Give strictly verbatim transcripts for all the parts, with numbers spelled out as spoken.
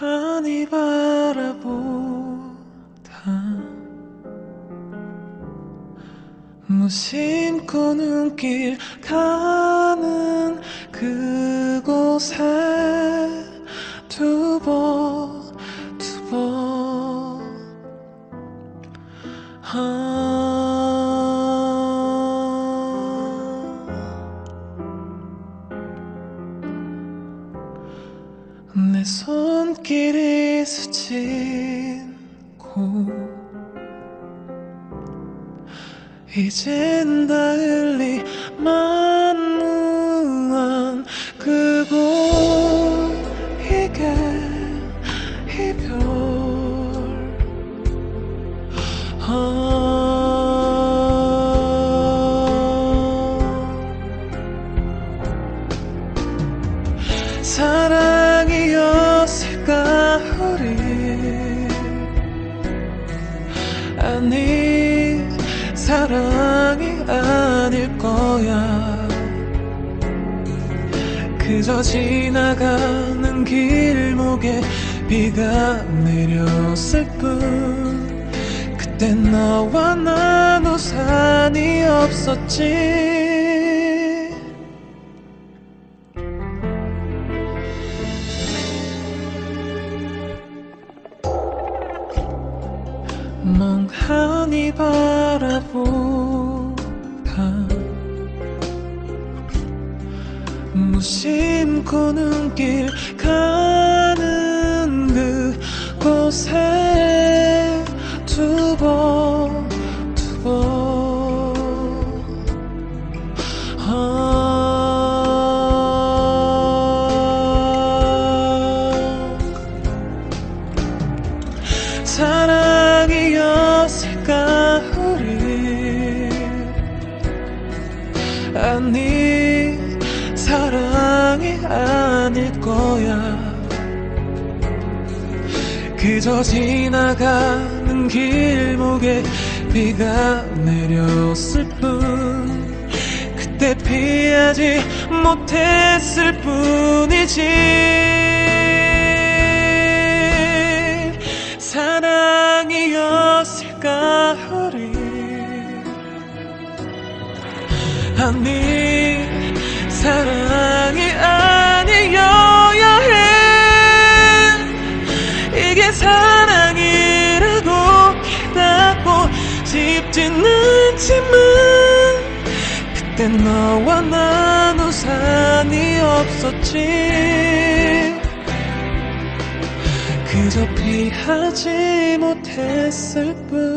멍하니 바라보다 무심코 눈길 가는 그곳에 두번 두번 내 손길이 스친 곳 이젠 닿을 리 만무한 그곳 이게 이별 아 사랑이었을까 우리 아니 사랑이 아닐 거야 그저 지나가는 길목에 비가 내렸을 뿐 그땐 너와 난 우산이 없었지 멍하니 바라보다 무심코 눈길 가는 그곳에 두번 두번 아 사랑이었을까 우리 아니 사랑이 아닐 거야 그저 지나가는 길목에 비가 내렸을 뿐 그때 피하지 못했을 뿐이지 사랑이었을까 우리 아니 사랑이 아니어야 해 이게 사랑이라고 깨닫고 싶지는 않지만 그때 너와 난 우산이 없었지 그저 피하지 못했을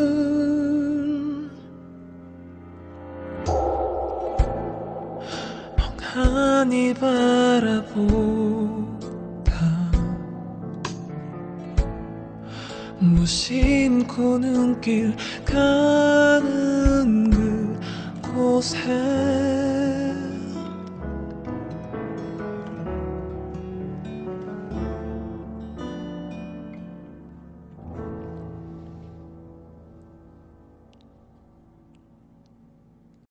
뿐 멍하니 바라보다 무심코 눈길 가는 그곳에